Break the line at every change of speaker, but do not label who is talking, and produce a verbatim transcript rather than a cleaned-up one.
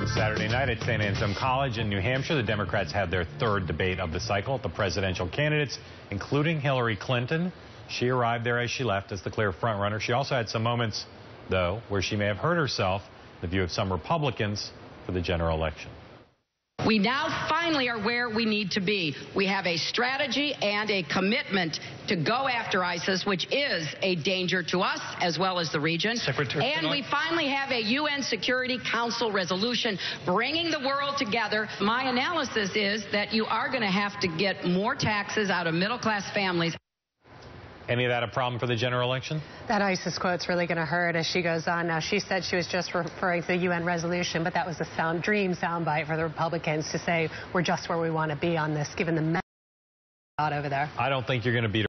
Saturday night at Saint Anselm College in New Hampshire, the Democrats had their third debate of the cycle. The presidential candidates, including Hillary Clinton. She arrived there as she left as the clear frontrunner. She also had some moments, though, where she may have hurt herself, in the view of some Republicans, for the general election.
We now finally are where we need to be. We have a strategy and a commitment to go after ISIS, which is a danger to us as well as the region.
Secretary
and we finally have a U N Security Council resolution bringing the world together. My analysis is that you are going to have to get more taxes out of middle-class families.
Any of that a problem for the general election?
That ISIS quote's really going to hurt as she goes on. Now, she said she was just referring to the U N resolution, but that was a sound dream soundbite for the Republicans to say we're just where we want to be on this, given the mess out over there.
I don't think you're going to beat